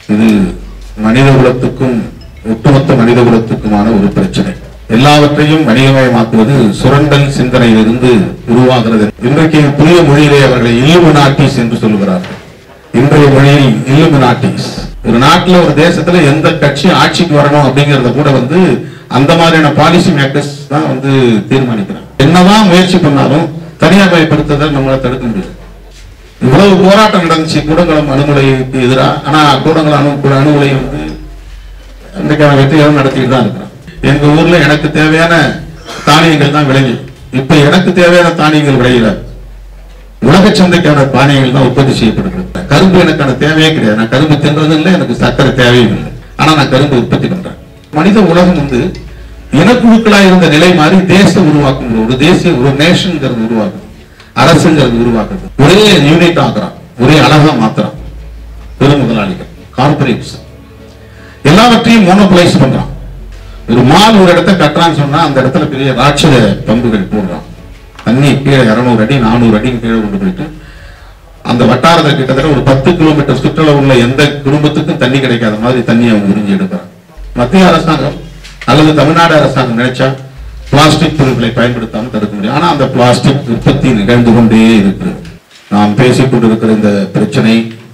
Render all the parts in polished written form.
இது மனித குலத்துக்கும் ஒட்டுமொத்த மனித குலத்துக்குமான ஒரு பிரச்சனை. எல்லாவற்றையும் வணிகமயமாக்குவது சுரண்டல் சிந்தனையிலிருந்து உருவாகிறது. இன்றைக்கு புதிய மொழியிலே அவர்களை இல்லுமினாட்டிஸ் என்று சொல்லுகிறார்கள். இன்றைய மொழியில் இல்லுமினாட்டிஸ். ஒரு நாட்டில் ஒரு தேசத்துல எந்த கட்சி ஆட்சிக்கு வரணும் அப்படிங்கறத கூட அந்த மாதிரியான பாலிசி மேக்கர்ஸ் தான் தீர்மானிக்கிறாங்க. என்னதான் முயற்சி பண்ணாலும் தனியார்மயப்படுத்துதல் நம்மளை தடுக்க முடியாது. இவ்வளவு போராட்டம் நடந்துச்சு கூடங்குளம் அணுகுலைக்கு எதிராக. ஆனா கூடங்குளம் அணுகுலை இன்றைக்கான வெற்றிகளும் நடத்திட்டு தான் இருக்கிறோம். எங்க ஊர்ல எனக்கு தேவையான தானியங்கள் தான் விளைஞ்சு. இப்ப எனக்கு தேவையான தானியங்கள் விளையில உலக சந்தைக்கான தானியங்கள் தான் உற்பத்தி செய்யப்படுகிறது. கரும்பு எனக்கான தேவையே கிடையாது. நான் கரும்பு தின்றது இல்லை, எனக்கு சர்க்கரை தேவையும் இல்லை. ஆனா நான் கரும்பு உற்பத்தி பண்றேன். மனித உலகம் இனக்குழுக்களா இருந்த நிலை மாறி தேசம் உருவாக்கும். ஒரு தேசிய ஒரு நேஷன்ங்கிறது உருவாக்குது, அரசுங்கிறது உருவாக்குது. ஒரே யூனிட் ஆக்குறான், ஒரே அழகா மாத்துறான். பெரும் முதலாளிகள், கார்பரேட்ஸ் எல்லாவற்றையும் மோனோபலைஸ் பண்றான். ஒரு மால் ஒரு இடத்தை கட்டுறான்னு சொன்னா அந்த இடத்துல பெரிய ராட்சத பம்புகள் போடுறான். தண்ணி கீழே 200 அடி 400 அடி கீழே கொண்டு போயிட்டு அந்த வட்டாரத்தை கிட்டத்தட்ட ஒரு 10 கிலோமீட்டர் சுற்றளவு உள்ள எந்த குடும்பத்துக்கும் தண்ணி கிடைக்காத மாதிரி தண்ணியை அவங்க உறிஞ்சி எடுக்கிறாங்க. மத்திய அரசாங்கம் அல்லது தமிழ்நாடு அரசாங்கம் நினைச்சா பிளாஸ்டிக் பொருட்களை பயன்படுத்தாமல் தடுக்க முடியும். ஆனா அந்த பிளாஸ்டிக் உற்பத்தி நிகழ்ந்து கொண்டே இருக்கு. நாம் பேசிக் கொண்டிருக்கிற இந்த பிரச்சனை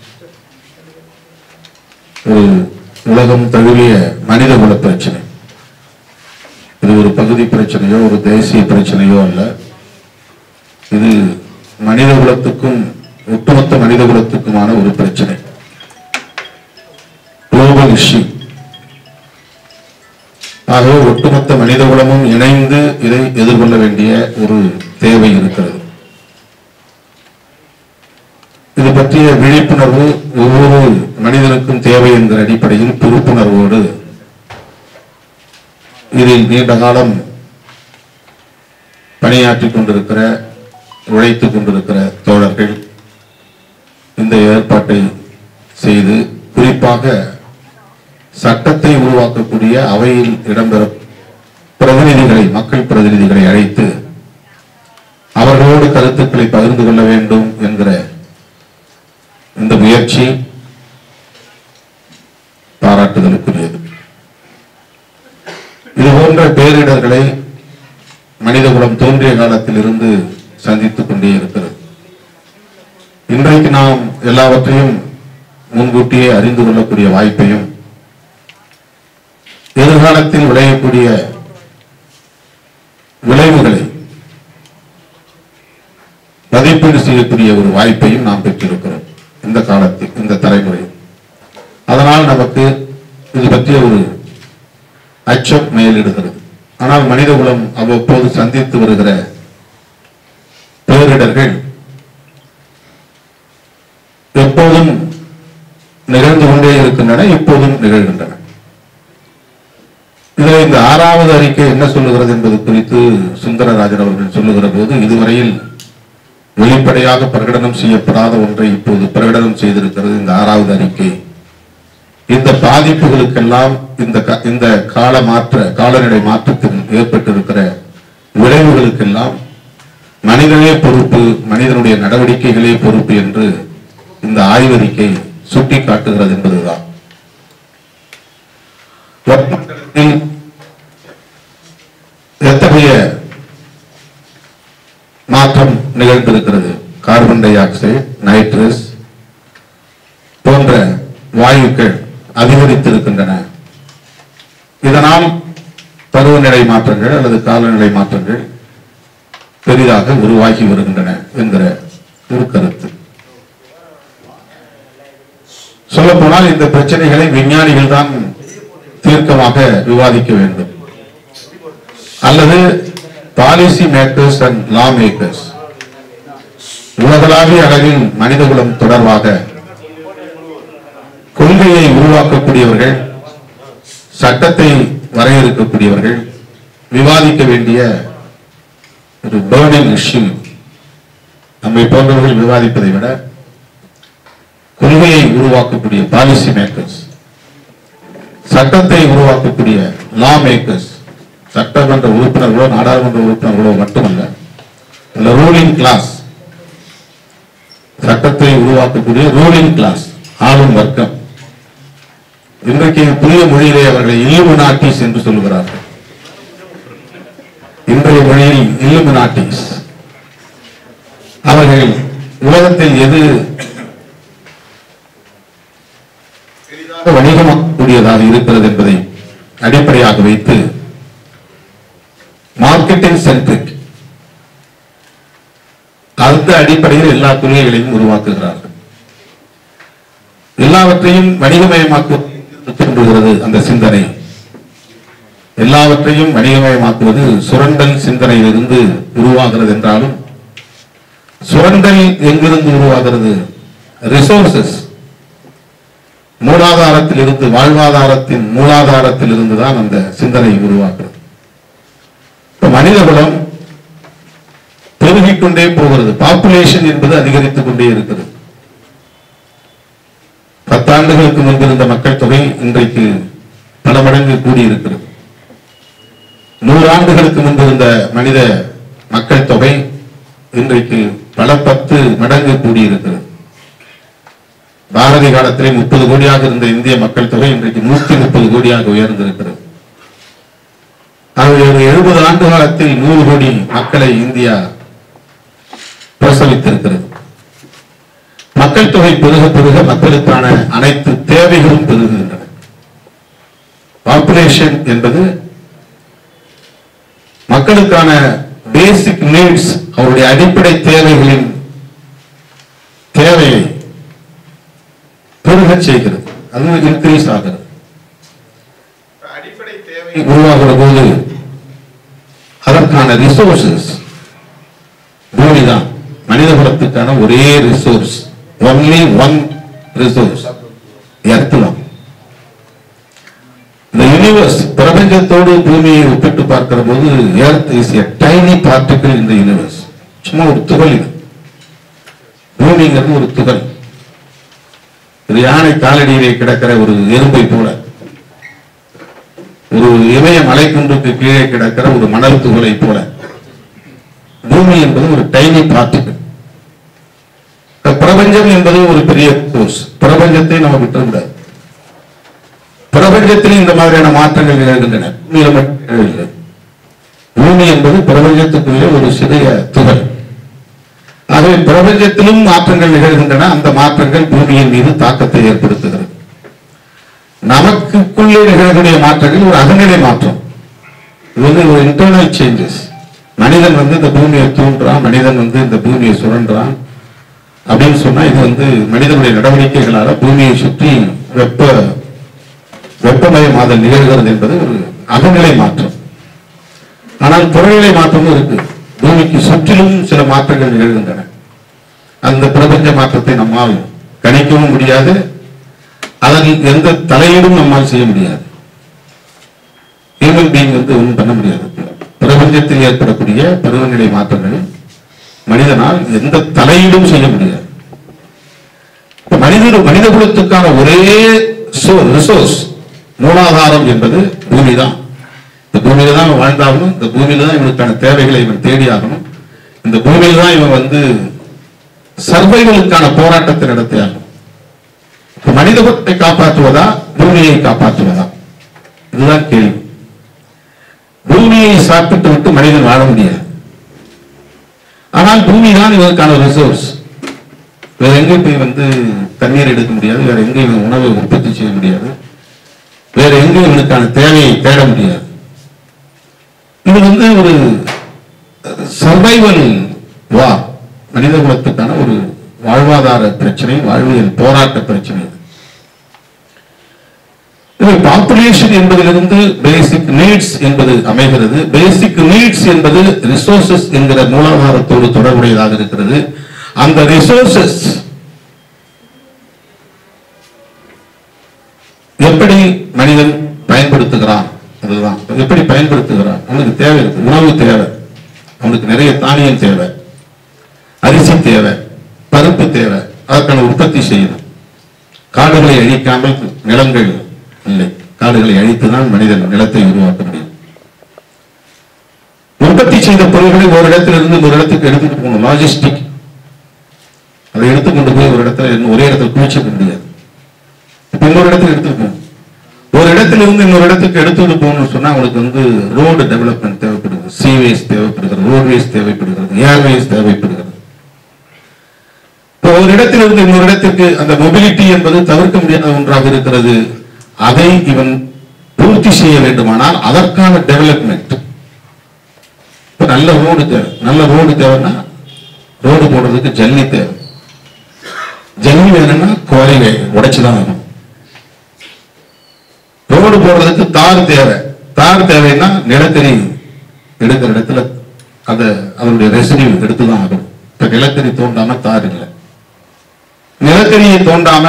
ஒரு உலகம் தழுவிய மனித குல பிரச்சனை. இது ஒரு பகுதி பிரச்சனையோ ஒரு தேசிய பிரச்சனையோ அல்ல. இது மனித குலத்துக்கும் ஒட்டுமொத்த மனித குலத்துக்குமான ஒரு பிரச்சனை. Global issue. ஆகவே ஒட்டுமொத்த மனித குலமும் இணைந்து இதை எதிர்கொள்ள வேண்டிய ஒரு தேவை இருக்கிறது. இது பற்றிய விழிப்புணர்வு ஒவ்வொரு மனிதனுக்கும் தேவை என்கிற அடிப்படையில் பொறுப்புணர்வோடு இதில் நீண்ட காலம் பணியாற்றிக் கொண்டிருக்கிற உழைத்துக் கொண்டிருக்கிற தோழர்கள் இந்த ஏற்பாட்டை செய்து குறிப்பாக சட்டத்தை உருவாக்கக்கூடிய அவையில் இடம்பெறும் பிரதிநிதிகளை, மக்கள் பிரதிநிதிகளை அழைத்து அவர்களோடு கருத்துக்களை பகிர்ந்து கொள்ள வேண்டும் என்கிற இந்த முயற்சி பாராட்டுதலுக்குரியது. இது போன்ற பேரிடர்களை மனிதகுலம் தோன்றிய காலத்தில் இருந்து சந்தித்துக் கொண்டே இருக்கிறது. இன்றைக்கு நாம் எல்லாவற்றையும் முன்கூட்டியே அறிந்து கொள்ளக்கூடிய வாய்ப்பையும் எதிர்காலத்தில் விளையக்கூடிய விளைவுகளை மதிப்பீடு செய்யக்கூடிய ஒரு வாய்ப்பையும் நாம் பெற்றிருக்கிறோம் இந்த காலத்தில், இந்த தலைமுறையில். அதனால் நமக்கு இது பற்றிய ஒரு அச்சம் மேலிடுகிறது. ஆனால் மனிதகுலம் அவ்வப்போது சந்தித்து வருகிற பேரிடர்கள் எப்போதும் நிகழ்ந்து கொண்டே இருக்கின்றன, இப்போதும் நிகழ்கின்றன. இதில் இந்த 6வது அறிக்கை என்ன சொல்லுகிறது என்பது குறித்து சுந்தரராஜன் அவர்கள் சொல்லுகிற போது, இதுவரையில் வெளிப்படையாக பிரகடனம் செய்யப்படாத ஒன்றை இப்போது பிரகடனம் செய்திருக்கிறது இந்த 6வது அறிக்கை. இந்த பாதிப்புகளுக்கெல்லாம் இந்த காலநிலை மாற்றத்தில் ஏற்பட்டிருக்கிற விளைவுகளுக்கெல்லாம் மனிதனே பொறுப்பு, மனிதனுடைய நடவடிக்கைகளே பொறுப்பு என்று இந்த ஆய்வறிக்கை சுட்டி காட்டுகிறது என்பதுதான். எத்தகைய மாற்றம் நிகழ்ந்திருக்கிறது? கார்பன் டை ஆக்சைடு, நைட்ரஸ் போன்ற வாயுக்கள் அதிகரித்திருக்கின்றன. இதனால் பருவநிலை மாற்றங்கள் அல்லது காலநிலை மாற்றங்கள் பெரிதாக உருவாகி வருகின்றன என்கிற ஒரு கருத்து. சொல்ல போனால் இந்த பிரச்சனைகளை விஞ்ஞானிகள் தான் தீர்க்கமாக விவாதிக்க வேண்டும், அல்லது policy makers and law makers, உலகளாவிய அளவில் மனிதகுலம் தொடர்பாக கொள்கையை உருவாக்கக்கூடியவர்கள், சட்டத்தை வரையறுக்கக்கூடியவர்கள் விவாதிக்க வேண்டிய ஒரு பர்னிங் இஷ்யூ. நம்மை போன்றவர்கள் விவாதிப்பதை விட கொள்கையை உருவாக்கக்கூடிய பாலிசி மேக்கர்ஸ், சட்டத்தை உருவாக்கக்கூடிய லா மேக்கர்ஸ், சட்டமன்ற உறுப்பினர்களோ நாடாளுமன்ற உறுப்பினர்களோ மட்டுமல்ல, ரூலிங் கிளாஸ், சட்டத்தை உருவாக்கக்கூடிய ரூலிங் கிளாஸ், ஆளும் வர்க்கம், இன்றைக்கு புதிய மொழியிலே அவர்களை இல்லுமினாட்டிஸ் என்று சொல்லுகிறார்கள். இன்றைய மொழியில் இல்லுமினாட்டிஸ். அவர்கள் உலகத்தில் எது வணிகமாகக்கூடியதாக இருக்கிறது என்பதை அடிப்படையாக வைத்து மார்க்கெட்டிங் சென்ட்ரிக் அந்த அடிப்படையில் எல்லா தொழில்களையும் உருவாக்குகிறார்கள். எல்லாவற்றையும் வணிகமயமாக்குகிறது அந்த சிந்தனை. எல்லாவற்றையும் வணிகமயமாக்குவது சுரண்டல் சிந்தனையிலிருந்து உருவாகிறது என்றாலும், சுரண்டல் எங்கிருந்து உருவாகிறது? ரிசோர்சஸ், மூலாதாரத்தில் இருந்து, வாழ்வாதாரத்தின் மூலாதாரத்தில் இருந்துதான் அந்த சிந்தனை உருவாகிறது. மனிதகுலம் பெருகிக் கொண்டே போகிறது. பாப்புலேஷன் என்பது அதிகரித்துக் கொண்டே இருக்கிறது. 10 ஆண்டுகளுக்கு முன்பு இருந்த மக்கள் தொகை இன்றைக்கு பல மடங்கு கூடியிருக்கிறது. 100 ஆண்டுகளுக்கு முன்பு இருந்த மனித மக்கள் தொகை இன்றைக்கு பல 10 மடங்கு கூடியிருக்கிறது. பாரதி காலத்திலே 30 கோடியாக இருந்த இந்திய மக்கள் தொகை இன்றைக்கு 130 கோடியாக உயர்ந்திருக்கிறது. ஒரு 70 ஆண்டு காலத்தில் 100 கோடி மக்களை இந்தியா பிரசவித்திருக்கிறது. மக்கள் தொகை பெருக பெருக மக்களுக்கான அனைத்து தேவைகளும் பெருகுகின்றன. பாப்புலேஷன் என்பது மக்களுக்கான பேசிக் நீட்ஸ், அவருடைய அடிப்படை தேவைகளின் தேவையை பெருக செய்கிறது. அது இன்க்ரீஸ் ஆகிறது. அடிப்படை தேவை உருவாகிற போது அதற்கான ரிசோர்சஸ் பூமிதான். மனிதகுலத்துக்கான ஒரே resource, only one resource, earth தான். இந்த யூனிவர்ஸ், பிரபஞ்சத்தோடு பூமியை ஒப்பிட்டு பார்க்கிற போது earth is a tiny particle in the universe. சும்மா ஒரு துகள். இது பூமிங்கிறது ஒரு துகள். இது யானை காலடியிலே கிடக்கிற ஒரு எறும்பை போல, ஒரு இமய மலைக்குன்றுக்கு கீழே கிடக்கிற ஒரு மணல் துகளை போல பூமி என்பது ஒரு டைனி பார்ட்டிகிள். பிரபஞ்சம் என்பது ஒரு பெரிய கோர்ஸ். பிரபஞ்சத்தை நம்ம விட்டுவிடாது. பிரபஞ்சத்தில் இந்த மாதிரியான மாற்றங்கள் நிகழ்கின்றன. பூமி என்பது பிரபஞ்சத்துக்குள்ளே ஒரு சிறிய துகள். ஆகவே பிரபஞ்சத்திலும் மாற்றங்கள் நிகழ்கின்றன. அந்த மாற்றங்கள் பூமியின் மீது தாக்கத்தை ஏற்படுத்துகிறது. நமக்குள்ளே நிகழக்கூடிய மாற்றங்கள் ஒரு அகநிலை மாற்றம். இது ஒரு இன்டர்னல் சேஞ்சஸ். மனிதன் இந்த பூமியை தூண்டுறான், மனிதன் இந்த பூமியை சுரண்டுறான் அப்படின்னு சொன்னா, இது மனிதனுடைய நடவடிக்கைகளால பூமியை சுற்றி வெப்பமயமாதல் நிகழ்கிறது என்பது ஒரு அகநிலை மாற்றம். ஆனால் புறநிலை மாற்றமும் இருக்கு. பூமிக்கு சுற்றிலும் சில மாற்றங்கள் நிகழ்கின்றன. அந்த பிரபஞ்ச மாற்றத்தை நம்மால் கணிக்கவும் முடியாது, அதன் எந்த தலையீடும் நம்மால் செய்ய முடியாது. ஹியூமன் பீயிங் ஒன்றும் பண்ண முடியாது. பிரபஞ்சத்தில் ஏற்படக்கூடிய பருவநிலை மாற்றங்கள் மனிதனால் எந்த தலையீடும் செய்ய முடியாது. மனித குலத்துக்கான ஒரே ரிசோர்ஸ், மூலாதாரம் என்பது பூமி தான். இந்த பூமியில தான் இவன் வாழ்ந்தாகணும். இந்த பூமியில தான் இவனுக்கான தேவைகளை இவன் தேடி ஆகணும். இந்த பூமியில தான் இவன் சர்வைவலுக்கான போராட்டத்தை நடத்தியாகும். மனித குலத்தை காப்பாற்றுவதா, பூமியை காப்பாற்றுவதா? இதுதான் கேள்வி. பூமியை சாப்பிட்டு விட்டு மனிதன் வாழ முடியாது. ஆனால் பூமி தான் இவனுக்கான ரிசோர்ஸ். வேற எங்கே போய் தண்ணீர் எடுக்க முடியாது, வேற எங்கேயும் உணவை உற்பத்தி செய்ய முடியாது, வேற எங்கேயும் இவனுக்கான தேவையை தேட முடியாது. இது ஒரு சர்வைவல் வார், மனித குலத்துக்கான ஒரு வாழ்வாதார பிரச்சனை, வாழ்வியல் போராட்ட பிரச்சனை. பாப்புலேஷன் என்பதிலிருந்து பேசிக் நீட்ஸ் என்பது அமைகிறது. பேசிக் நீட்ஸ் என்பது ரிசோர்சஸ் என்கிற மூலாதாரத்தோடு தொடர்புடையதாக இருக்கிறது. அந்த ரிசோர்சஸ் எப்படி மனிதன் பயன்படுத்துகிறான், அதுதான். எப்படி பயன்படுத்துகிறான்? அவனுக்கு தேவை இருக்கு, உணவு தேவை, அவனுக்கு நிறைய தானியம் தேவை, அரிசி தேவை, பருப்பு தேவை, அதற்கான உற்பத்தி செய்யணும். காடுகளை அழிக்காமல் நிலங்கள் இல்லை, காடுகளை அழித்துதான் மனிதன் நிலத்தை உருவாக்க முடியும். உற்பத்தி செய்த பொருள்களை ஒரு இடத்திலிருந்து ஒரு இடத்துக்கு எடுத்துட்டு போகணும், லாஜிஸ்டிக். அதை எடுத்துக்கொண்டு போய் ஒரு இடத்துல ஒரே இடத்துல குளிச்சுக்க முடியாது. இப்ப இன்னொரு இடத்துல எடுத்துட்டு போகணும். இடத்திலிருந்து இன்னொரு இடத்துக்கு எடுத்துட்டு போகணும்னு சொன்னா அவங்களுக்கு வந்து ரோடு டெவலப்மெண்ட் தேவைப்படுகிறது, சீவேஸ் தேவைப்படுகிறது, ரோட்வேஸ் தேவைப்படுகிறது, ஏர்வேஸ் தேவைப்படுகிறது. ஒரு இடத்திலிருந்து இன்னொரு இடத்திற்கு அந்த மொபிலிட்டி என்பது தவிர்க்க முடியாத ஒன்றாக இருக்கிறது. அதை இவன் பூர்த்தி செய்ய வேண்டுமானால் அதற்கான டெவலப்மெண்ட். இப்ப நல்ல ரோடு தேவை. நல்ல ரோடு தேவைன்னா ரோடு போடுறதுக்கு ஜல்லி தேவை. ஜல்லி வேணும்னா குவாரி உடைச்சுதான் வேணும். ரோடு போடுறதுக்கு தார் தேவை. தார் தேவைன்னா நிலத்தடி எடுக்கிற இடத்துல அதனுடைய ரெசிடியூ எடுத்துதான் ஆகும். இப்ப நிலத்தடி தோண்டாம தார் இல்லை. நிலத்தடியை தோண்டாம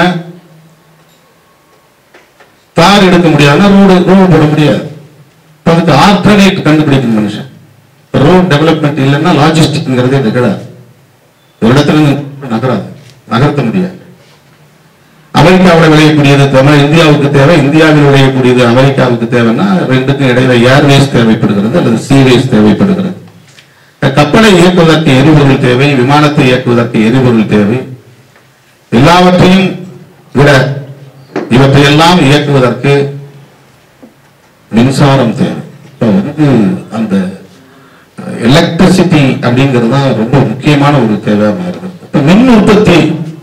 தார் எடுக்க முடியாதுன்னா ரோடு போட முடியாது. அதுக்கு ஆல்டர்னேட் கண்டுபிடிக்கும் மனுஷன். ரோட் டெவலப்மெண்ட் இல்லைன்னா லாஜிஸ்டிக்ங்கிறதே கிடையாது. ஒரு இடத்துல நகர்த்த முடியாது. அமெரிக்காவில் விளையக்கூடியது தமிழ் இந்தியாவுக்கு தேவை, இந்தியாவில் விளையக்கூடியது அமெரிக்காவுக்கு தேவைன்னா ரெண்டுக்கும் இடையில ஏர்வேஸ் தேவைப்படுகிறது அல்லது சீவேஸ் தேவைப்படுகிறது. கப்பலை இயக்குவதற்கு எரிபொருள் தேவை, விமானத்தை இயக்குவதற்கு எரிபொருள் தேவை. எல்லாவற்றையும் விட இவற்றையெல்லாம் இயக்குவதற்கு மின்சாரம் தேவை. இப்ப வந்து அந்த எலக்ட்ரிசிட்டி அப்படிங்கிறது தான் ரொம்ப முக்கியமான ஒரு தேவையாக இருக்கு. இப்ப மின் உற்பத்தி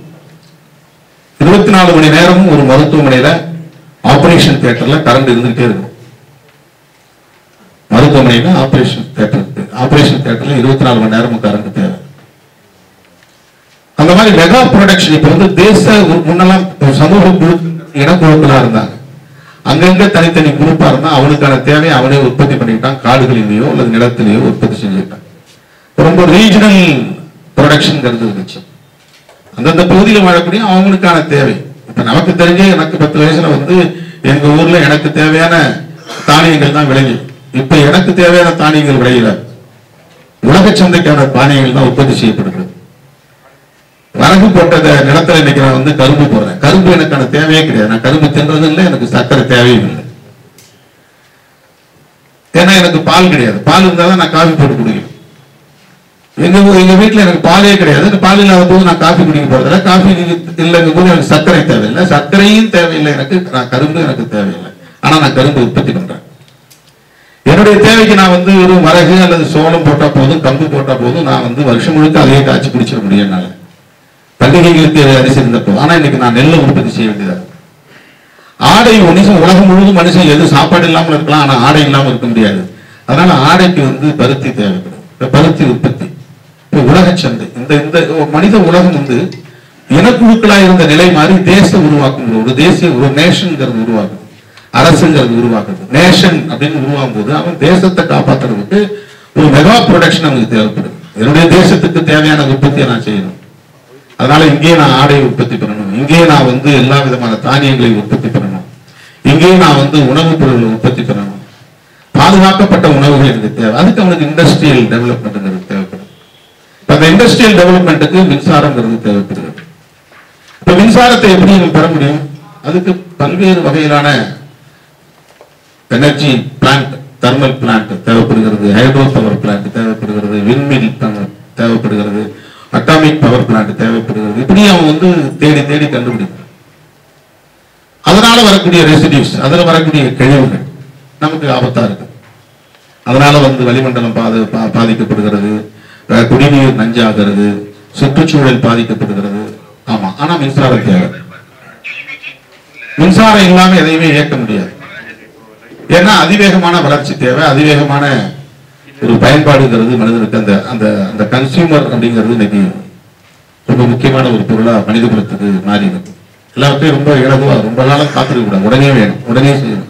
24 மணி நேரமும் ஒரு மருத்துவமனையில ஆபரேஷன் தியேட்டர்ல கரண்ட் இருந்துகிட்டே இருக்கும். மருத்துவமனையில ஆபரேஷன் தியேட்டர்ல 24 மணி நேரமும் கரண்ட் தேவை. அந்த மாதிரி மெகா ப்ரொடக்ஷன் இப்ப வந்து தேச முன்னெல்லாம் சமூக குழு இனக்குழுக்களா இருந்தாங்க. அங்கங்க தனித்தனி குரூப்பா இருந்தா அவனுக்கான தேவையை அவனே உற்பத்தி பண்ணிக்கிட்டான். காடுகளிலேயோ அல்லது நிலத்திலேயோ உற்பத்தி செஞ்சுக்கிட்டான். ரொம்ப ரீஜனல் ப்ரொடக்ஷன் இருந்துச்சு. அந்தந்த பகுதியில் வாழக்கூடிய அவங்களுக்கான தேவை. இப்ப நமக்கு தெரிஞ்ச எனக்கு 10 வயசுல வந்து எங்க ஊர்ல எனக்கு தேவையான தானியங்கள் தான் விளையும். இப்ப எனக்கு தேவையான தானியங்கள் விளையல. உலக சந்தைக்கான தானியங்கள் தான் உற்பத்தி செய்யப்படுகிறது. வரகு போட்டத நிலத்தில் இன்னைக்கு நான் வந்து கரும்பு போடுறேன். கரும்பு எனக்கான தேவையே கிடையாது. நான் கரும்பு தின்றது இல்லை, எனக்கு சர்க்கரை தேவையும் இல்லை. ஏன்னா எனக்கு பால் கிடையாது. பால் இருந்தாதான் நான் காஃபி போட்டு குடிக்கணும். எங்க வீட்டுல எனக்கு பாலே கிடையாது. பால் இல்லாத போது நான் காஃபி குடிக்க போறதில்ல. காஃபி இல்லைங்க போது எனக்கு சர்க்கரை தேவையில்லை, சர்க்கரையும் தேவையில்லை எனக்கு. நான் கரும்பு எனக்கு தேவையில்லை. ஆனா நான் கரும்பு உற்பத்தி பண்றேன். என்னுடைய தேவைக்கு நான் வந்து ஒரு வரகு அல்லது சோளம் போட்டா போதும், கம்பு போட்டா போதும். நான் வந்து வருஷம் முழுக்க அதையே காய்ச்சி குடிச்சிட முடியும் என்னால. பண்டிகைகளுக்கு அரிசி இருந்தப்போ. ஆனா இன்னைக்கு நான் நெல்லை உற்பத்தி செய்ய வேண்டியதா. ஆடை உலகம் முழுவதும் மனுஷன் எது சாப்பாடு இல்லாமல் இருக்கலாம், ஆனா ஆடை இல்லாமல் இருக்க முடியாது. அதனால ஆடைக்கு வந்து பருத்தி தேவைப்படும். பருத்தி உற்பத்தி உலக சந்தை. இந்த மனித உலகம் வந்து இனக்குழுக்களா இருந்த நிலை மாறி தேச உருவாக்கும் ஒரு தேசிய ஒரு நேஷன்ங்கிறது உருவாக்குது, அரசுங்கிறது உருவாக்குது. நேஷன் அப்படின்னு உருவாகும் போது அவன் தேசத்தை காப்பாற்றுறதுக்கு ஒரு மெகா ப்ரொடக்ஷன் அவனுக்கு தேவைப்படுது. என்னுடைய தேசத்துக்கு தேவையான உற்பத்தியை நான் செய்யணும். அதனால இங்கே நான் ஆடை உற்பத்தி பண்ணணும், இங்கே நான் வந்து எல்லா விதமான தானியங்களை உற்பத்தி பண்ணணும், இங்கே நான் வந்து உணவுப் பொருட்களை உற்பத்தி பண்ணணும். பாதுகாக்கப்பட்ட உணவுகள் எனக்கு தேவை. அதுக்கு அவனுக்கு இண்டஸ்ட்ரியல் டெவலப்மெண்ட் தேவைப்படும். அந்த இண்டஸ்ட்ரியல் டெவலப்மெண்ட்டுக்கு மின்சாரங்கிறது தேவைப்படுகிறது. இப்ப மின்சாரத்தை எப்படி பெற முடியும்? அதுக்கு பல்வேறு வகையிலான எனர்ஜி பிளான்ட், தெர்மல் பிளான்ட் தேவைப்படுகிறது, ஹைட்ரோ பவர் பிளான்ட் தேவைப்படுகிறது, விண்மில் தேவைப்படுகிறது, அட்டாமிக் பவர் பிளான்ட் தேவைப்படுகிறது. இப்படி அவன் வந்து தேடி தேடி கண்டுபிடிப்பான். அதனால வரக்கூடிய ரெசிடியூஸ், அதுல வரக்கூடிய கழிவுகள் நமக்கு ஆபத்தா இருக்கு. அதனால வந்து வளிமண்டலம் பாதிக்கப்படுகிறது, குடிநீர் நஞ்சாகிறது, சுற்றுச்சூழல் பாதிக்கப்படுகிறது. ஆமா, ஆனா மின்சாரம் தேவை. மின்சாரம் இல்லாம எதையுமே இயக்க முடியாது. ஏன்னா அதிவேகமான வளர்ச்சி தேவை, அதிவேகமான ஒரு பயன்பாடுங்கிறது மனிதனுக்கு. அந்த அந்த அந்த கன்சியூமர் அப்படிங்கிறது இன்னைக்கு ரொம்ப முக்கியமான ஒரு பொருளா மனித குலத்துக்கு மாறி இருக்கு. எல்லாத்தையும் ரொம்ப இலகுவா ரொம்ப நாளும் காத்திருக்க கூடாது. உடனே வேணும், உடனே செய்யணும்.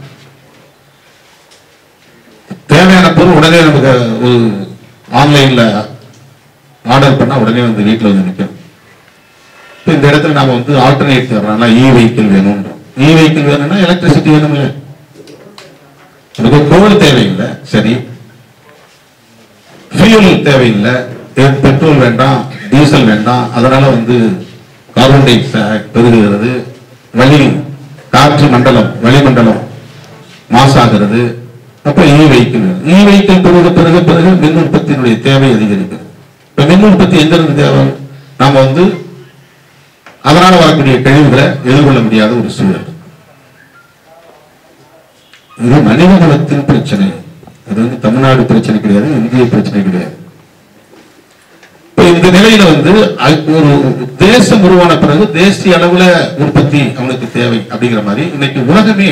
தேவையான பொருள் உடனே நமக்கு ஒரு ஆன்லைன்ல ஆர்டர் பண்ணா உடனே வந்து வீட்டில் வந்து நிற்கும். இந்த இடத்துல நாம வந்து ஆல்டர்னேட் தர்றோம்னா இ வெஹிக்கிள் வேணும். இ வெஹிக்கிள் வேணும்னா எலக்ட்ரிசிட்டி வேணும் இல்லை, எனக்கு கோல் தேவையில்லை, சரி, ஃபியூல் தேவையில்லை, பெட்ரோல் வேண்டாம், டீசல் வேண்டாம். அதனால வந்து கார்பன் டை ஆக்சைடு பெருகுகிறது, காற்று மண்டலம் வளிமண்டலம் மாசாகிறது. அப்ப இ வெஹிக்கிள் வேணும். இ வெஹிக்கிள் பெருக பெருக பெருக மின் உற்பத்தியினுடைய தேவை அதிகரிக்கிறது. இப்ப மின் உற்பத்தி எங்கிருந்து தேவை? நாம வந்து அதனால வரக்கூடிய கழிவுகளை எதிர்கொள்ள முடியாத ஒரு சூழல். இது மனிதகுலத்தின் பிரச்சனை. அது வந்து தமிழ்நாடு பிரச்சனை கிடையாது, இந்திய பிரச்சனை கிடையாது. இந்த நிலையில வந்து ஒரு தேசம் உருவான பிறகு தேசிய அளவுல உற்பத்தி அவனுக்கு தேவை அப்படிங்கிற மாதிரி இன்னைக்கு உலகமே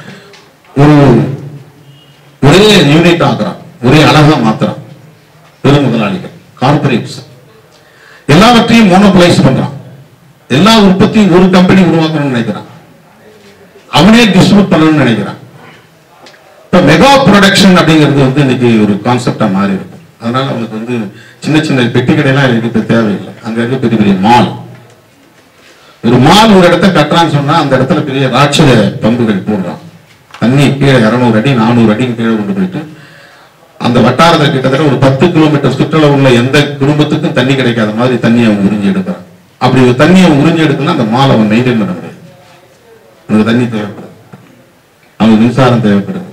ஒரே யூனிட் ஆக்குறான், ஒரே அழகா மாத்துறான். பெரும் முதலாளிகள், கார்பரேட்ஸ் எல்லாவற்றையும் மோனோபலைஸ் பண்றான். எல்லா உற்பத்தியும் ஒரு கம்பெனி உருவாக்கணும்னு நினைக்கிறான், அவனே டிஸ்ட்ரிபியூட் பண்ணணும்னு நினைக்கிறான். இப்ப மெகா ப்ரொடக்ஷன் அப்படிங்கிறது வந்து இன்னைக்கு ஒரு கான்செப்டா மாறி இருக்கும். அதனால அவனுக்கு வந்து சின்ன சின்ன பெட்டி கடையெல்லாம் இருக்க தேவையில்லை. அங்க இருக்க பெரிய பெரிய மால், ஒரு மால் ஒரு இடத்த கட்டுறான்னு சொன்னா அந்த இடத்துல பெரிய ராட்சத பம்புகள் போடுறான். தண்ணி கீழே 200 அடி 400 அடி கீழே கொண்டு போயிட்டு அந்த வட்டாரத்தில் கிட்டத்தட்ட ஒரு 10 கிலோமீட்டர் சுற்றுலா உள்ள எந்த குடும்பத்துக்கும் தண்ணி கிடைக்காத மாதிரி தண்ணி அவன் உறிஞ்சி எடுக்கிறான். அப்படி ஒரு தண்ணி அவன் உறிஞ்சி எடுக்கணும், அந்த மால் அவன் மெயின்டைன் பண்ண முடியாது. அவனுக்கு தண்ணி தேவைப்படுது, அவனுக்கு மின்சாரம் தேவைப்படுது.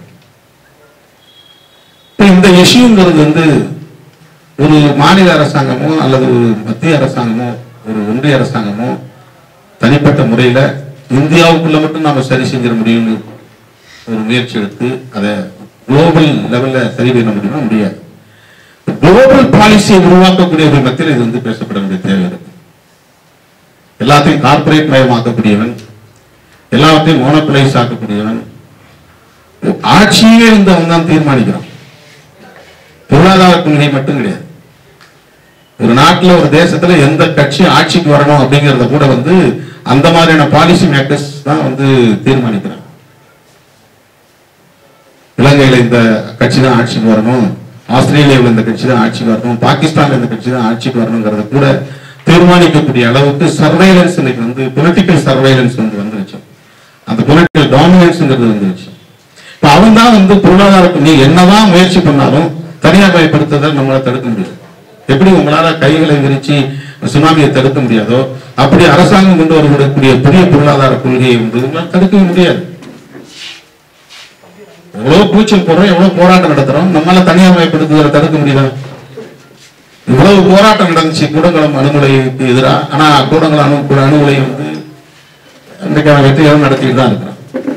இந்த இஷ்யூங்கிறது வந்து ஒரு மாநில அரசாங்கமோ அல்லது ஒரு மத்திய அரசாங்கமோ ஒரு ஒன்றிய அரசாங்கமோ தனிப்பட்ட முறையில இந்தியாவுக்குள்ள மட்டும் நாம சரி செஞ்சிட முடியும்னு ஒரு முயற்சி எடுத்து அதை குளோபல் லெவல்ல சரி பண்ண முடியுமா? முடியாது. குளோபல் பாலிசியை உருவாக்கக்கூடியவர்கள் மத்தியில் இது வந்து பேசப்பட வேண்டிய தேவை இருக்கு. எல்லாத்தையும் கார்பரேட் மயமாக்கக்கூடியவன், எல்லாத்தையும் மோனோபலைஸ் ஆக்கக்கூடியவன், ஆட்சியே வந்து அவன் தான் தீர்மானிக்கிறான். பொருளாதார கொள்கை மட்டும் கிடையாது. ஒரு நாட்டில் ஒரு தேசத்துல எந்த கட்சி ஆட்சிக்கு வரணும் அப்படிங்கறத கூட வந்து அந்த மாதிரியான பாலிசி மேக்கர்ஸ் தான் வந்து தீர்மானிக்கிறாங்க. இலங்கையில இந்த கட்சி தான் ஆட்சிக்கு வரணும், ஆஸ்திரேலியாவில் இந்த கட்சி தான் ஆட்சிக்கு வரணும், பாகிஸ்தான்ல இந்த கட்சி தான் ஆட்சிக்கு வரணுங்கிறத கூட தீர்மானிக்கக்கூடிய அளவுக்கு சர்வைலன்ஸ் இன்னைக்கு வந்து பொலிட்டிக்கல் சர்வைலன்ஸ் வந்து வந்துருச்சு. அந்த பொலிட்டிக்கல் டாமினன்ஸ்ங்கிறது வந்துருச்சு. இப்ப அவன் தான் வந்து பொருளாதார நீ என்னதான் முயற்சி பண்ணாலும் தனியார்மயப்படுத்துதல் நம்மளால தடுக்க முடியாது. எப்படி உங்களால கைகளை விரிச்சு சுனாமியை தடுக்க முடியாதோ அப்படி அரசாங்கம் கொண்டு வரக்கூடிய புதிய பொருளாதார கொள்கையை வந்து தடுக்க முடியாது. எவ்வளவு கூச்சல் போடுறோம், எவ்வளவு போராட்டம் நடத்துறோம், நம்மளால தனியார்மயப்படுத்துதலை தடுக்க முடியுதா? இவ்வளவு போராட்டம் நடந்துச்சு கூடங்குளம் அணுகுலைக்கு எதிராக. ஆனா கூடங்குளம் அணுகுலை வந்து இன்றைக்கான வெற்றிகளும் நடத்திட்டு தான் இருக்கிறோம்.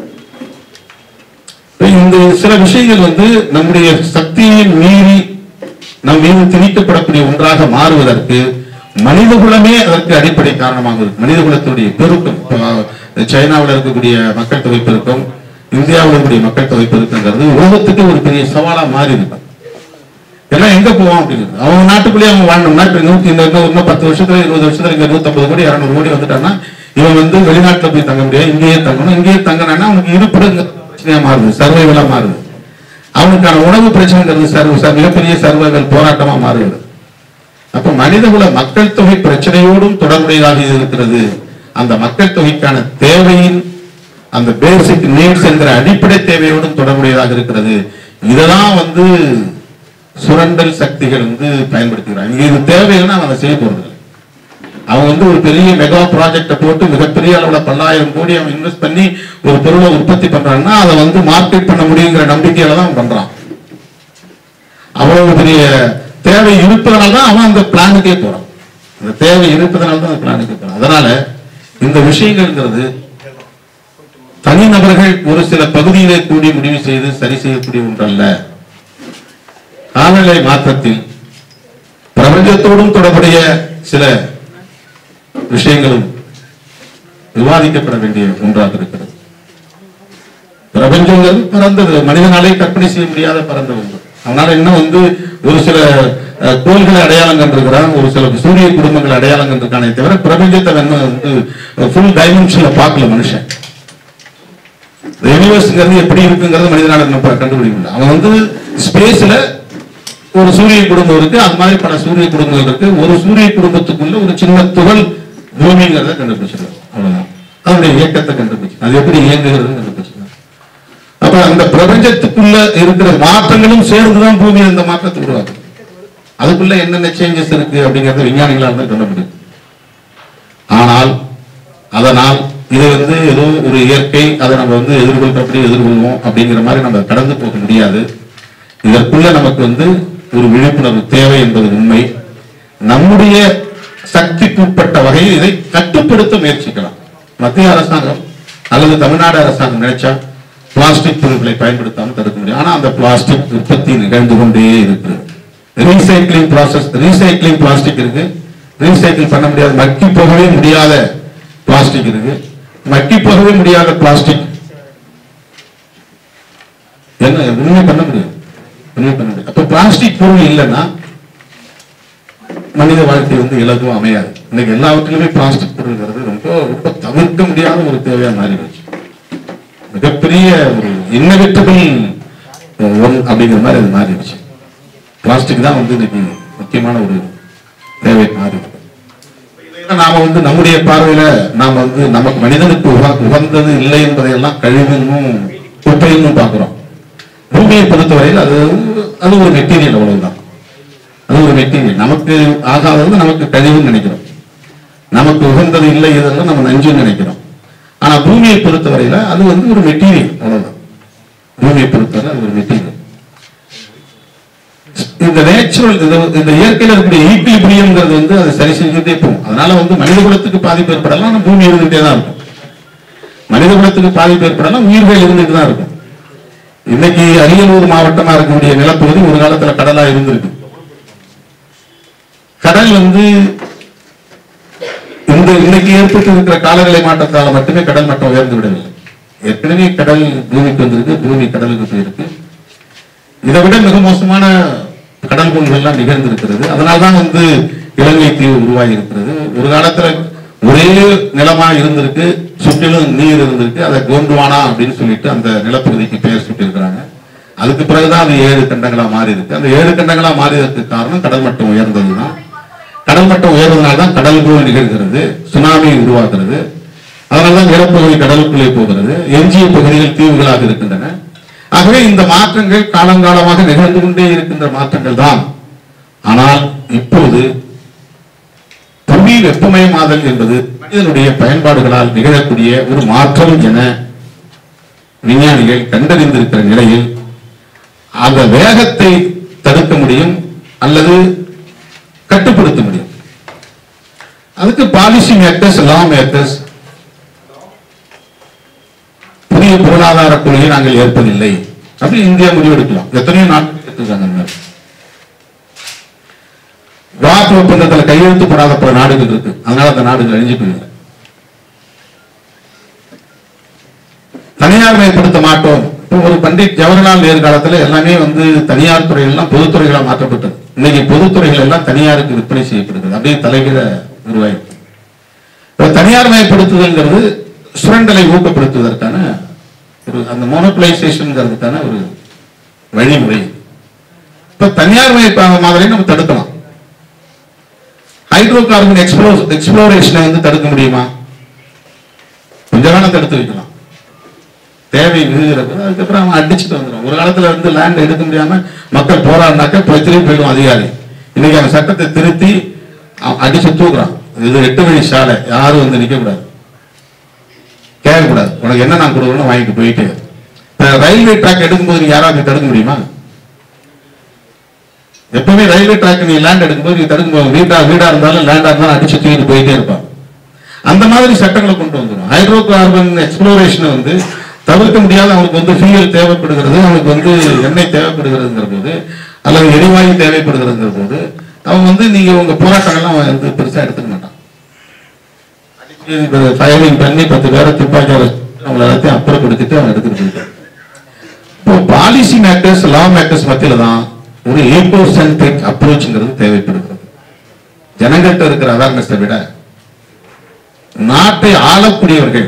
இந்த சில விஷயங்கள் வந்து நம்முடைய சக்தியை மீறி நம் மீது திணிக்கப்படக்கூடிய ஒன்றாக மாறுவதற்கு மனிதகுலமே அதற்கு அடிப்படை காரணமாக இருக்கு. மனிதகுலத்துடைய பெருக்கம், சைனாவில் இருக்கக்கூடிய மக்கள் தொகை பெருக்கம், இந்தியாவில் இருக்கக்கூடிய மக்கள் தொகை பெருக்கங்கிறது உலகத்துக்கு ஒரு பெரிய சவாலா மாறி இருக்கு. எல்லாம் எங்க போவோம் அப்படிங்கிறது அவங்க நாட்டுக்குள்ளேயே அவங்க வாழ்ந்தோம்னா இப்ப இன்னும் 10 வருஷத்துல 20 வருஷத்துல இங்க 150 கோடி 200 கோடி வந்துட்டான்னா இவன் வந்து வெளிநாட்டுல போய் தங்க முடியாது, இங்கேயே தங்கணும். இங்கேயே தங்கினா அவனுக்கு இருப்பிடங்க பிரச்சனையா மாறுது, சர்வைவலா மாறுது. அவனுக்கான உணவு பிரச்சனைங்கிறது மிகப்பெரிய சர்வைவல் போராட்டமா மாறுகிறது. அப்ப மனிதகுல மக்கள் தொகை பிரச்சனையோடும் தொடர்புடையதாக இருக்கிறது. அந்த மக்கள் தொகைக்கான தேவையின் அந்த பேசிக் நீட்ஸ் என்கிற அடிப்படை தேவையோடும் தொடர்புடையதாக இருக்கிறது. இதெல்லாம் வந்து சுரண்டல் சக்திகள் வந்து பயன்படுத்துகிறாங்க. இது தேவைன்னா அவன் அதை செய்ய போறது. அவன் வந்து ஒரு பெரிய மெகா ப்ராஜெக்டை போட்டு மிகப்பெரிய அளவுல 10,000 கோடி அவன் இன்வெஸ்ட் பண்ணி ஒரு பொருளை உற்பத்தி பண்றான்னா அதை வந்து மார்க்கெட் பண்ண முடியுங்கிற நம்பிக்கையில தான் பண்றான். அவ்வளவு பெரிய தேவை இருப்பதனால்தான் அவன் அந்த பிளானுக்கே போறான். அந்த தேவை இருப்பதனால தான் அந்த பிளானுக்கே போறான். அதனால இந்த விஷயங்கள்ங்கிறது தனிநபர்கள் ஒரு சில பகுதியிலே கூடி முடிவு செய்து சரி செய்யக்கூடிய ஒன்றல்ல. காலநிலை மாற்றத்தில் பிரபஞ்சத்தோடும் தொடர்புடைய சில விஷயங்களும் விவாதிக்கப்பட வேண்டிய ஒன்றாக இருக்கிறது. பிரபஞ்சங்கள் பறந்தது, மனிதனாலே கற்பனை செய்ய முடியாத பறந்த ஒன்று. அதனால இன்னும் வந்து ஒரு சில கோள்களை அடையாளம் கண்டிருக்கிறான், ஒரு சில சூரிய குடும்பங்கள் அடையாளம் கண்டிருக்கானே தவிர பிரபஞ்சத்தை வந்து ஃபுல் டைமென்ஷன்ல பார்க்கல மனுஷன். யூனிவர்ஸ்ங்கிறது எப்படி இருக்குங்கிறது மனிதனால கண்டுபிடிக்கல. அவன் வந்து ஸ்பேஸ்ல ஒரு சூரிய குடும்பம் இருக்கு, அது மாதிரி பல சூரிய குடும்பங்கள் இருக்கு. ஒரு சூரிய குடும்பத்துக்குள்ள ஒரு சின்ன துகள் பூமிங்கிறத கண்டுபிடிச்சிருக்காங்க. அவ்வளவுதான். அதனுடைய இயக்கத்தை கண்டுபிடிச்சு அது எப்படி இயங்குகிறது கண்டுபிடிச்சிருக்காங்க. அப்ப அந்த பிரபஞ்சத்துக்குள்ள இருக்கிற மாற்றங்களும் சேர்ந்துதான் பூமி அந்த மாற்றத்தை உருவாக்குது. அதுக்குள்ள என்னென்ன சேஞ்சஸ் இருக்கு அப்படிங்கறத விஞ்ஞானிகளால் தான் கண்டுபிடிக்கும். ஆனால் அதனால் இது வந்து ஏதோ ஒரு இயற்கை, அதை நம்ம வந்து எதிர்கொள்வோம் அப்படிங்கிற மாதிரி நம்ம கடந்து போக முடியாது. இதற்குள்ள நமக்கு வந்து ஒரு விழிப்புணர்வு தேவை என்பது உண்மை. நம்முடைய சக்திக்குட்பட்ட வகையில் இதை கட்டுப்படுத்த முயற்சிக்கலாம். மத்திய அரசாங்கம் அல்லது தமிழ்நாடு அரசாங்கம் நினைச்சா பிளாஸ்டிக் பொருட்களை பயன்படுத்தாமல் தடுக்க முடியும். ஆனா அந்த பிளாஸ்டிக் உற்பத்தி நிகழ்ந்து கொண்டே இருக்கிறது. ரீசைக்ளிங் ப்ராசஸ், ரீசைக்ளிங் பிளாஸ்டிக் இருக்கு, ரீசைக்கிள் பண்ண முடியாது, மக்கி போகவே முடியாத பிளாஸ்டிக் இருக்கு. மக்கி போகவே முடியாத பிளாஸ்டிக் என்ன உண்மை பண்ண முடியும்? அப்ப பிளாஸ்டிக் பொருள் இல்லைன்னா மனித வாழ்க்கை இலகுவா அமையாது. இன்னைக்கு எல்லாவற்றிலுமே பிளாஸ்டிக் பொருள்ங்கிறது ரொம்ப ரொம்ப தவிர்க்க முடியாத ஒரு தேவையா மாறிடுச்சு. மிகப்பெரிய ஒரு இன்னோவேட்டபிள் ஒன் அப்படிங்கிற மாதிரி அது மாறிடுச்சு. பிளாஸ்டிக் தான் இன்னைக்கு முக்கியமான ஒரு தேவை மாறிடுது. நாம நம்முடைய பார்வையில நாம நமக்கு மனிதனுக்கு உகந்தது இல்லை என்பதையெல்லாம் கழிவுன்னும் குப்பைன்னு பார்க்கிறோம். பூமியை பொறுத்தவரையில் அது ஒரு மெட்டீரியல், அவ்வளவுதான். அது ஒரு மெட்டீரியல். நமக்கு ஆகாதது நமக்கு கழிவுன்னு நினைக்கிறோம். நமக்கு உகந்தது இல்லை இதெல்லாம் நம்ம நஞ்சுன்னு நினைக்கிறோம். ஆனா பூமியை பொறுத்தவரையில அது ஒரு மெட்டீரியல், அவ்வளவுதான். பூமியை பொறுத்தவரை அது ஒரு மெட்டீரியல். இந்த நேச்சுரல், இந்த இயற்கையில் இருக்கக்கூடிய ஈக்விலிபிரியம்ங்கிறது அதை சரி செஞ்சுட்டே போகும். அதனால மனித குலத்துக்கு பாதிப்பு ஏற்படலாம், பூமி இருந்துகிட்டே தான் இருக்கும். மனித குலத்துக்கு பாதிப்பு ஏற்படலாம், உயிர்கள் இருந்துட்டு தான் இருக்கும். இன்னைக்கு அரியலூர் மாவட்டமா இருக்கக்கூடிய நிலப்பகுதி ஒரு காலத்துல கடலா இருந்திருக்கு. கடல் இன்னைக்கு ஏற்பட்டு இருக்கிற காலநிலை மாற்றத்தால மட்டுமே கடல் மட்டம் உயர்ந்து விடவில்லை. ஏற்கனவே கடல் பூமிக்கு வந்திருக்கு, பூமி கடலுக்கு போயிருக்கு. இதை விட மிக மோசமான கடல் கொள்கைகள் நிகழ்ந்திருக்கிறது. அதனால்தான் இலங்கை தீவு உருவாகி இருக்கிறது. ஒரு காலத்துல ஒரே நிலமா இருந்திருக்கு, சுற்றிலும் நீர் இருந்திருக்கு. அதை கோண்டுவானா அப்படின்னு சொல்லிட்டு அந்த நிலப்பகுதிக்கு பெயர் சுட்டி இருக்கிறாங்க. அதுக்கு பிறகுதான் அது 7 கண்டங்களா மாறி இருக்கு. அந்த 7 கண்டங்களா மாறியதற்கு காரணம் கடல் மட்டம் உயர்ந்ததுதான். கடல் மட்டம் உயர்வதனால்தான் கடல் போல் நிகழ்கிறது, சுனாமி உருவாக்குறது. அதனால்தான் நிலப்பகுதி கடலுக்குள்ளே போகிறது, எஞ்சிய பகுதிகள் தீவுகளாக இருக்கின்றன. ஆகவே இந்த மாற்றங்கள் காலங்காலமாக நிகழ்ந்து கொண்டே இருக்கின்ற மாற்றங்கள் தான். ஆனால் இப்போது புவி வெப்பமயமாதல் என்பது மனிதனுடைய பயன்பாடுகளால் நிகழக்கூடிய ஒரு மாற்றம் என விஞ்ஞானிகள் கண்டறிந்திருக்கிற நிலையில் அந்த வேகத்தை தடுக்க முடியும் அல்லது கட்டுப்படுத்த முடியும். அதுக்கு பாலிசி மேக்கர்ஸ், லா மேக்கர்ஸ் புதிய பொருளாதார கொள்கையை நாங்கள் ஏற்பதில்லை அப்படி இந்தியா முடிவெடுக்கலாம். எத்தனையோ நாட்கள் எடுத்துக்காங்க. வாக்கு ஒப்பந்தத்தில் கையெழுத்து போடாத பல நாடுகள் இருக்கு. அதனால அந்த நாடுகள் அழிஞ்சு போயிருக்கு. தனியார் மயப்படுத்த மாட்டோம். ஒரு பண்டிட் ஜவஹர்லால் நேரு காலத்துல எல்லாமே தனியார் துறைகள் எல்லாம் பொதுத்துறைகளா மாற்றப்பட்டது. இன்னைக்கு பொதுத்துறைகள் எல்லாம் தனியாருக்கு விற்பனை செய்யப்படுகிறது. அப்படியே தலைகீழ உருவாயிருக்கு. தனியார் மயப்படுத்துதல்ங்கிறது சுரண்டலை ஊக்கப்படுத்துவதற்கான ஒரு அந்த மோனோபலைசேஷன்ங்கிறதுக்கான ஒரு வழிமுறை. இப்ப தனியார் மாதிரி நம்ம தடுக்கலாம். ஹைட்ரோ கார்பன் எக்ஸ்ப்ளோரேஷனை தடுக்க முடியுமா? கொஞ்ச காலம் தடுத்து வைக்கலாம். தேவை விழுகிறது, அதுக்கப்புறம் அவன் அடிச்சுட்டு வந்துடும். ஒரு காலத்துல லேண்ட் எடுக்க முடியாம மக்கள் போராடினாக்க திரும்பி போயிடும் அதிகாரி. இன்னைக்கு அவன் சட்டத்தை திருத்தி அடிச்சு தூக்குறான். இது 8 வழி சாலை, யாரும் நிக்க கூடாது, கேட்கக்கூடாது. உனக்கு என்ன நான் கொடுக்கணும் வாங்கிட்டு போயிட்டு. ரயில்வே ட்ராக் எடுக்கும்போது நீ யாராவது தடுக்க முடியுமா? எப்பவுமே ரயில்வே ட்ராக் நீ லேண்ட் எடுக்கும்போது நீ தடுக்கும். வீடா இருந்தாலும் லேண்டா இருந்தாலும் அடிச்சு தூக்கிட்டு போயிட்டே இருப்பான். அந்த மாதிரி சட்டங்களை கொண்டு வந்துடும். ஹைட்ரோ கார்பன் எக்ஸ்ப்ளோரேஷன் தவிர்க்க முடியாத அவனுக்கு ஃபியூயல் தேவைப்படுகிறது, அவனுக்கு எண்ணெய் தேவைப்படுகிறதுங்கிற போது அல்லது எரிவாயு தேவைப்படுகிறதுங்கிற போது அவன் நீங்க உங்க போராட்டங்கள்லாம் பெருசா எடுத்துக்க மாட்டான். ஃபயரிங் பண்ணி 10 பேரை துப்பாக்கியால அவங்க எல்லாத்தையும் அப்புறப்படுத்திட்டு அவன் எடுத்துட்டு போயிட்டான். இப்போ பாலிசி மேக்கர்ஸ், லா மேக்கர்ஸ் மத்தியில தான் ஒரு ஈகோ சென்ட்ரிக் அப்ரோச்ங்கிறது தேவைப்படுகிறது. ஜனங்கள்கிட்ட இருக்கிற அவேர்னஸை விட நாட்டை ஆளக்கூடியவர்கள்,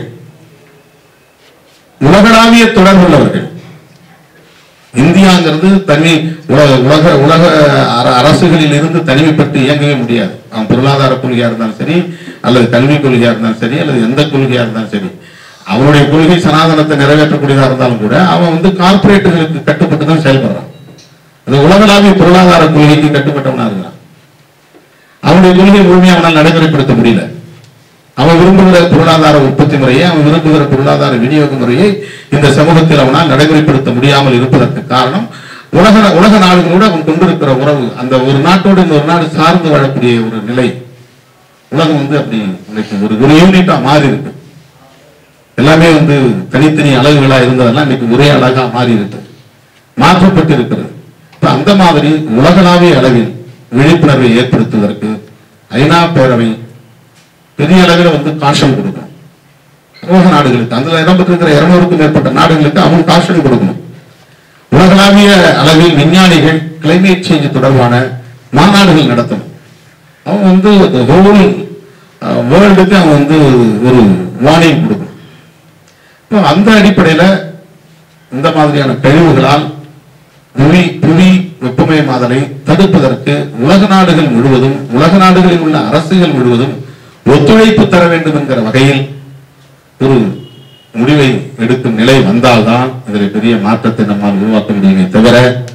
உலகளாவிய தொடர்புள்ளவர்கள். இந்தியாங்கிறது உலக அரசுகளில் இருந்து தனிமைப்பட்டு இயங்கவே முடியாது. அவன் பொருளாதார கொள்கையா இருந்தாலும் சரி, அல்லது கல்விக் கொள்கையா இருந்தாலும் சரி, அல்லது எந்த கொள்கையா இருந்தாலும் சரி, அவனுடைய கொள்கை சனாதனத்தை நிறைவேற்றக்கூடியதா இருந்தாலும் கூட அவன் கார்பரேட்டுகளுக்கு கட்டுப்பட்டு தான் செயல்படுறான். அது உலகளாவிய பொருளாதார கொள்கைக்கு கட்டுப்பட்டவனா இருக்கிறான். அவனுடைய கொள்கை முழுமையை அவனால் நடைமுறைப்படுத்த முடியல. அவன் விரும்புகிற பொருளாதார உற்பத்தி முறையை, அவன் விரும்புகிற பொருளாதார விநியோக முறையை இந்த சமூகத்தில் அவனால் நடைமுறைப்படுத்த முடியாமல் இருப்பதற்கு காரணம் உலக நாடுகளோடு அவன் கொண்டிருக்கிற உறவு. அந்த ஒரு நாட்டோடு இன்னொரு நாடு சார்ந்து வாழக்கூடிய ஒரு நிலை. உலகம் அப்படி ஒரு யூனிட்டா மாறி இருக்கு. எல்லாமே வந்து தனித்தனி அலகுகளா இருந்ததெல்லாம் இன்னைக்கு ஒரே அழகா மாறி இருக்கு, மாற்றப்பட்டு இருக்கிறது. இப்ப அந்த மாதிரி உலகளாவிய அளவில் விழிப்புணர்வை ஏற்படுத்துவதற்கு ஐநா பேரவை பெரிய அளவில் வந்து காஷன் கொடுக்கணும். உலக நாடுகளுக்கு அந்த இடம்பெற்றிருக்கிற 200க்கும் மேற்பட்ட நாடுகளுக்கு அவங்க காஷன் கொடுக்கணும். உலகளாவிய அளவில் விஞ்ஞானிகள் கிளைமேட் சேஞ்ச் தொடர்பான மாநாடுகள் நடத்தணும். அவங்க வந்து ஹோல் வேர்ல்டுக்கு அவங்க வந்து ஒரு வார்னிங் கொடுக்கணும். இப்போ அந்த அடிப்படையில் இந்த மாதிரியான கழிவுகளால் புவி வெப்பமயமாதலை தடுப்பதற்கு உலக நாடுகள் முழுவதும், உலக நாடுகளில் உள்ள அரசுகள் முழுவதும் ஒத்துழைப்பு தர வேண்டும் என்கிற வகையில் ஒரு முடிவை எடுக்கும் நிலை வந்தால்தான் இதில் பெரிய மாற்றத்தை நம்மால் உருவாக்க முடியுமே தவிர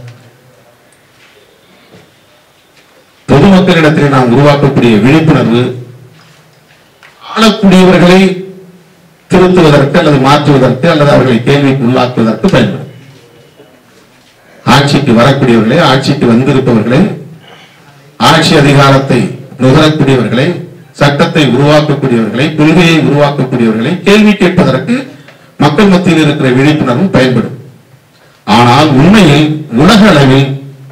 பொதுமக்களிடத்தில் நாம் உருவாக்கக்கூடிய விழிப்புணர்வு ஆளக்கூடியவர்களை திருத்துவதற்கு அல்லது மாற்றுவதற்கு அல்லது அவர்களை கேள்விக்கு உள்ளாக்குவதற்கு பயன்படும். ஆட்சிக்கு வரக்கூடியவர்களை, ஆட்சிக்கு வந்திருப்பவர்களை, ஆட்சி அதிகாரத்தை நுகரக்கூடியவர்களை, சட்டத்தை உருவாக்கக்கூடியவர்களை, கொள்கையை உருவாக்கக்கூடியவர்களை கேள்வி கேட்பதற்கு மக்கள் மத்தியில் இருக்கிற விழிப்புணர்வு பயன்படும். ஆனால் உண்மையில் உலக அளவில்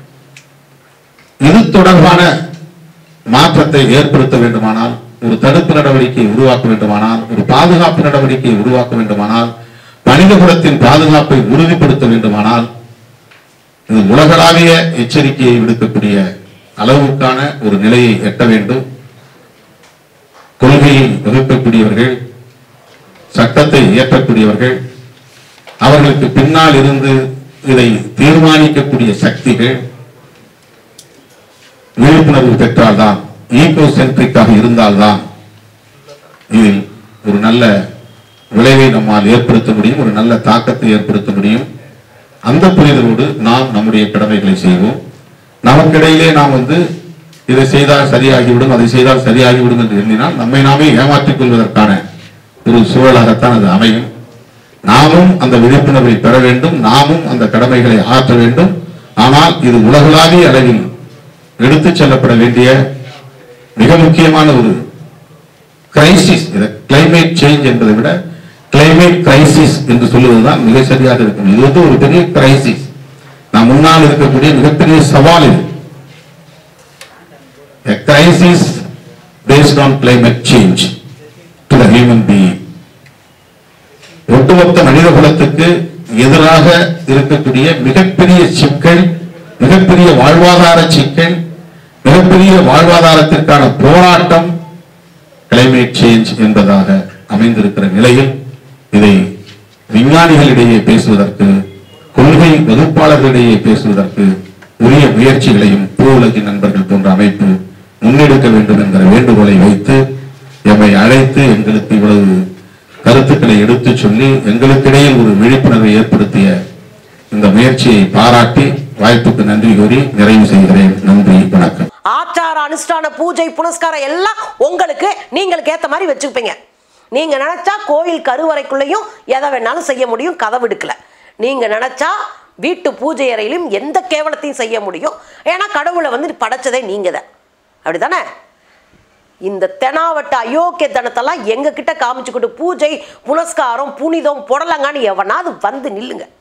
இது தொடர்பான மாற்றத்தை ஏற்படுத்த வேண்டுமானால், ஒரு தடுப்பு நடவடிக்கையை உருவாக்க வேண்டுமானால், ஒரு பாதுகாப்பு நடவடிக்கையை உருவாக்க வேண்டுமானால், மனிதகுலத்தின் பாதுகாப்பை உறுதிப்படுத்த வேண்டுமானால் இது உலகளாவிய எச்சரிக்கையை விடுக்கக்கூடிய அளவுக்கான ஒரு நிலையை எட்ட வேண்டும். கொள்கையை வகுக்கக்கூடியவர்கள், சட்டத்தை இயற்றக்கூடியவர்கள், அவர்களுக்கு பின்னால் இருந்து இதை தீர்மானிக்கக்கூடிய சக்திகள் விழிப்புணர்வு பெற்றால்தான், ஈகோ சென்ட்ரிக்காக இருந்தால்தான் இதில் ஒரு நல்ல விளைவை நம்மால் ஏற்படுத்த முடியும், ஒரு நல்ல தாக்கத்தை ஏற்படுத்த முடியும். அந்த புரிதலோடு நாம் நம்முடைய கடமைகளை செய்வோம். நமக்கிடையிலே நாம் வந்து இதை செய்தால் சரியாகிவிடும், அதை செய்தால் சரியாகிவிடும் என்று எண்ணினால் நம்மை நாமே ஏமாற்றிக் கொள்வதற்கான ஒரு சூழலாகத்தான் அது அமையும். நாமும் அந்த விழிப்புணர்வை பெற வேண்டும், நாமும் அந்த கடமைகளை ஆற்ற வேண்டும். ஆனால் இது உலகளாவிய அளவில் எடுத்துச் செல்லப்பட வேண்டிய மிக முக்கியமான ஒரு கிரைசிஸ். கிளைமேட் சேஞ்ச் என்பதை விட கிளைமேட் கிரைசிஸ் என்று சொல்லுவதுதான் மிக சரியாக இருக்கும். இது வந்து ஒரு பெரிய கிரைசிஸ், நாம் முன்னால் இருக்கக்கூடிய மிகப்பெரிய சவால் இது. A crisis based on climate change to the human being. ஒட்டுமொத்த மனித குலத்துக்கு எதிராக இருக்கக்கூடிய மிகப்பெரிய சிக்கல், மிகப்பெரிய வாழ்வாதார சிக்கல், மிகப்பெரிய வாழ்வாதாரத்திற்கான போராட்டம் கிளைமேட் சேஞ்ச் என்பதாக அமைந்திருக்கிற நிலையில் இதை விஞ்ஞானிகளிடையே பேசுவதற்கு, கொள்கை வகுப்பாளர்களிடையே பேசுவதற்கு உரிய முயற்சிகளையும் பூவுலகின் நண்பர்கள் போன்ற அமைப்பு முன்னெடுக்க வேண்டும் என்கிற வேண்டுகோளை வைத்து எம்மை அழைத்து எங்களுக்கு இவ்வளவு கருத்துக்களை எடுத்து சொல்லி எங்களுக்கிடையில் ஒரு விழிப்புணர்வை ஏற்படுத்திய இந்த முயற்சியை பாராட்டி வாய்ப்புக்கு நன்றி கூறி நிறைவு செய்கிறேன். நன்றி, வணக்கம். ஆச்சார அனுஷ்டான பூஜை புனஸ்காரம் எல்லாம் உங்களுக்கு நீங்களுக்கு ஏத்த மாதிரி வச்சுப்பீங்க. நீங்க நினைச்சா கோயில் கருவறைக்குள்ளேயும் எதை வேணாலும் செய்ய முடியும், கதவு எடுக்கல. நீங்க நினைச்சா வீட்டு பூஜை அறையிலும் எந்த கேவலத்தையும் செய்ய முடியும். ஏன்னா கடவுளை வந்து படைச்சதே நீங்க தான், அப்படித்தானே? இந்த தெனாவட்ட அயோக்கியத்தனத்தெல்லாம் எங்க கிட்ட காமிச்சுக்கிட்டு பூஜை புனஸ்காரம் புனிதம் புடலங்கான்னு எவனாவது வந்து நில்லுங்க.